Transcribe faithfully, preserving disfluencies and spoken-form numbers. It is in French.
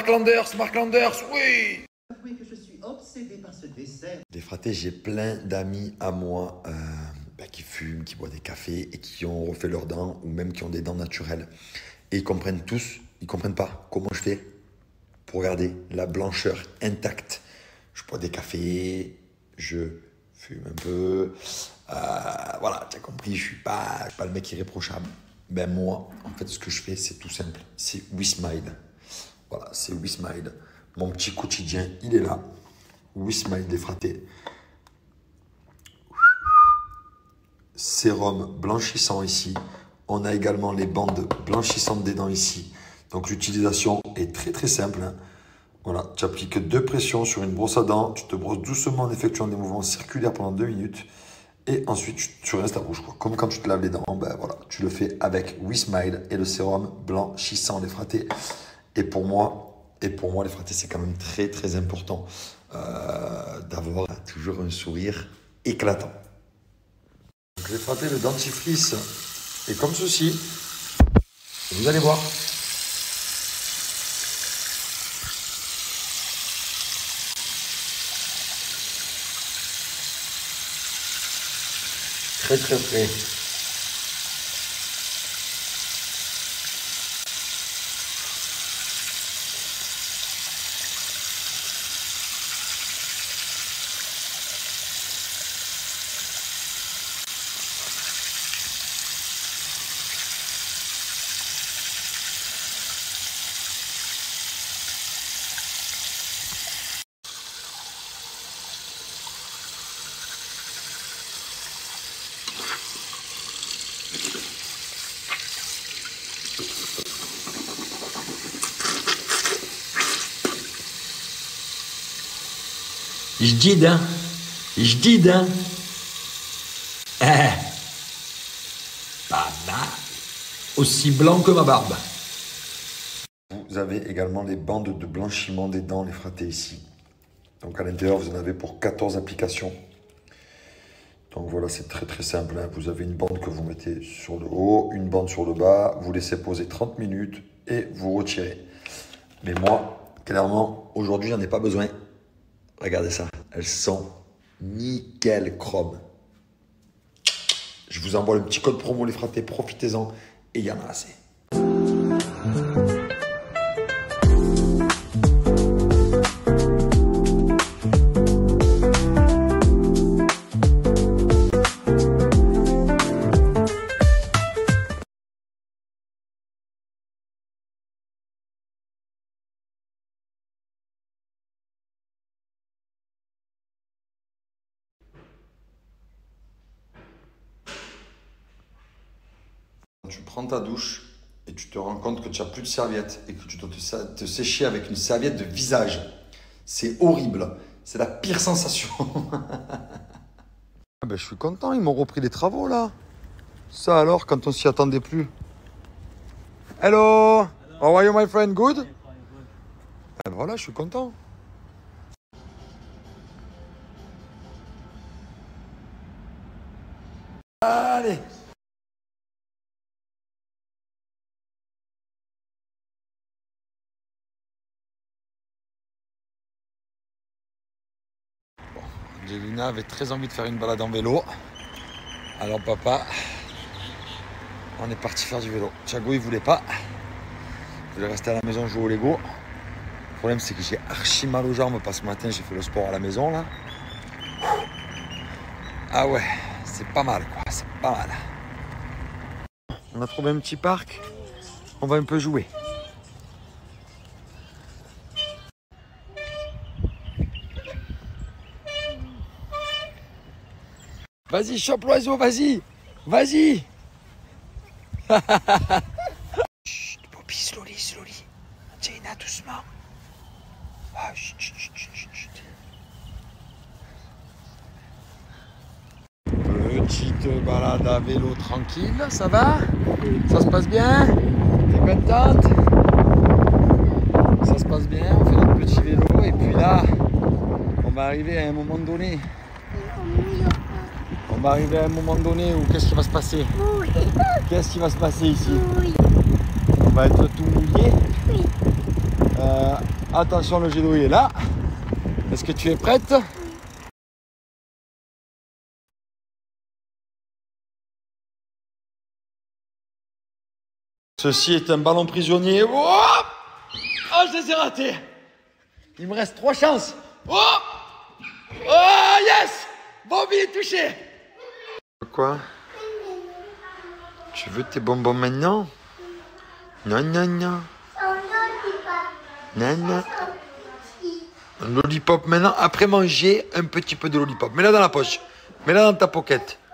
Landers, Mark Landers, oui. Avouez que je suis obsédé par ce dessert. Des fratés, j'ai plein d'amis à moi euh, bah, qui fument, qui boivent des cafés et qui ont refait leurs dents ou même qui ont des dents naturelles. Et ils comprennent tous, ils comprennent pas comment je fais pour garder la blancheur intacte. Je bois des cafés, je fume un peu. Euh, voilà, tu as compris, je suis pas, je suis pas le mec irréprochable. Ben moi, en fait, ce que je fais, c'est tout simple. C'est WeSmile. Voilà, c'est WeSmile. Mon petit quotidien, il est là. WeSmile des fratés. Sérum blanchissant ici. On a également les bandes blanchissantes des dents ici. Donc l'utilisation est très très simple. Hein. Voilà, tu appliques deux pressions sur une brosse à dents. Tu te brosses doucement en effectuant des mouvements circulaires pendant deux minutes. Et ensuite, tu, tu restes ta bouche. Quoi. Comme quand tu te laves les dents, ben voilà, tu le fais avec WeSmile et le sérum blanchissant des fratés. Et pour moi, et pour moi les fratés, c'est quand même très très important euh, d'avoir toujours un sourire éclatant. Donc les fratés, le dentifrice est comme ceci. Vous allez voir. Très très frais. Je dis, hein. Je dis, hein. Eh. Pas mal. Aussi blanc que ma barbe. Vous avez également les bandes de blanchiment des dents, les fratés ici. Donc à l'intérieur, vous en avez pour quatorze applications. Donc voilà, c'est très très simple. Hein. Vous avez une bande que vous mettez sur le haut, une bande sur le bas. Vous laissez poser trente minutes et vous retirez. Mais moi, clairement, aujourd'hui, j'en ai pas besoin. Regardez ça, elles sont nickel chrome. Je vous envoie le petit code promo les fratés, profitez-en et il y en a assez. Tu prends ta douche et tu te rends compte que tu n'as plus de serviette et que tu dois te, te sécher avec une serviette de visage. C'est horrible. C'est la pire sensation. Ah ben, je suis content, ils m'ont repris les travaux là. Ça alors, quand on s'y attendait plus. Hello, how are you my friend? Good? Ben voilà, je suis content. Allez. Angelina avait très envie de faire une balade en vélo. Alors papa, on est parti faire du vélo. Thiago il voulait pas. Il voulait rester à la maison jouer au Lego. Le problème c'est que j'ai archi mal aux jambes parce que ce matin j'ai fait le sport à la maison là. Ah ouais, c'est pas mal quoi, c'est pas mal. On a trouvé un petit parc, on va un peu jouer. Vas-y, chope l'oiseau, vas-y. Vas-y. Chut, Bobby, slowly, slowly. Jaina, doucement. Ah, chut, chut, chut, chut, chut. Petite balade à vélo tranquille, ça va? Ça se passe bien? T'es contente? Ça se passe bien, on fait notre petit vélo et puis là, on va arriver à un moment donné. On va arriver à un moment donné où qu'est-ce qui va se passer? Oui. Qu'est-ce qui va se passer ici? Oui. On va être tout mouillé. Oui. Euh, Attention, le jet d'eau est là. Est-ce que tu es prête? Ceci est un ballon prisonnier. Oh, oh je les ai ratés. Il me reste trois chances. Oh, oh yes. Bobby est touché. Quoi? Tu veux tes bonbons maintenant? Non, non, non. Non, non. Un lollipop maintenant. Après manger, un petit peu de lollipop. Mets-la dans la poche. Mets-la dans ta pocket.